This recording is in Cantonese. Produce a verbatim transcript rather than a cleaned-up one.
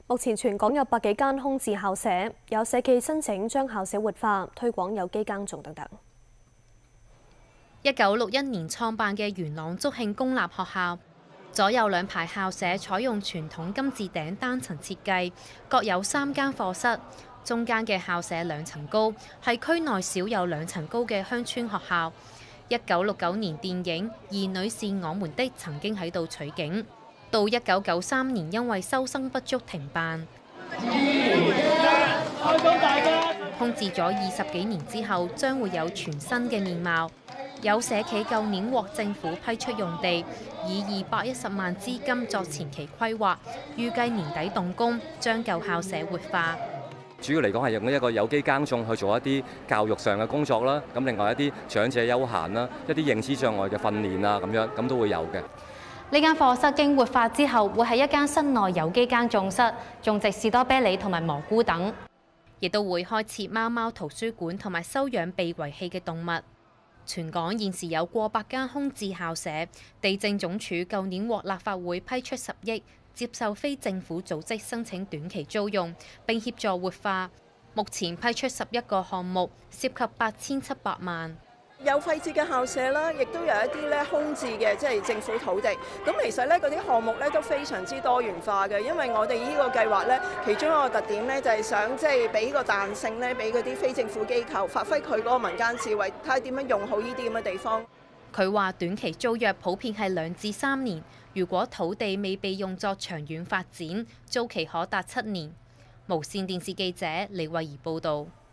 目前全港有百幾間空置校舍，有社企申請將校舍活化、推廣有機耕種等等。 一九六一年創辦嘅元朗竹慶公立學校，左右兩排校舍採用傳統金字頂單層設計，各有三間課室，中間嘅校舍兩層高，係區內少有兩層高嘅鄉村學校。一九六九年電影《兒女是我們的》曾經喺度取景。到一九九三年，因為收生不足停辦。空置咗二十幾年之後，將會有全新嘅面貌。有社企舊年獲政府批出用地，以二百一十萬資金作前期規劃，預計年底動工，將舊校舍活化。 主要嚟講係用一個有機耕種去做一啲教育上嘅工作啦，咁另外一啲長者休閒啦，一啲認知障礙嘅訓練啊，咁樣咁都會有嘅。 呢間課室經活化之後，會係一間室內有機耕種室，種植士多啤梨同埋蘑菇等，亦都會開設貓貓圖書館同埋收養被遺棄嘅動物。全港現時有過百間空置校舍，地政總署舊年獲立法會批出十億，接受非政府組織申請短期租用，並協助活化。目前批出十一個項目，涉及八千七百萬。 有廢置嘅校舍啦，亦都有一啲咧空置嘅，即係政府土地。咁其實咧嗰啲項目咧都非常之多元化嘅，因為我哋呢個計劃咧，其中一個特點咧就係想即係俾個彈性咧，俾嗰啲非政府機構發揮佢嗰個民間智慧，睇下點樣用好呢啲咁嘅地方。 佢話短期租約普遍係兩至三年，如果土地未被用作長遠發展，租期可達七年。無線電視記者李慧儀報導。